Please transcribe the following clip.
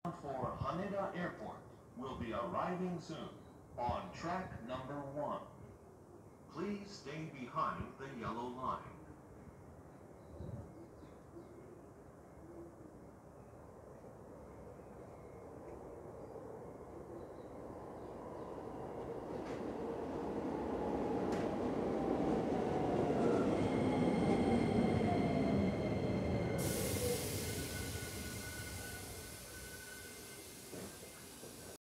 for Haneda Airport will be arriving soon on track number 1. Please stay behind the yellow line.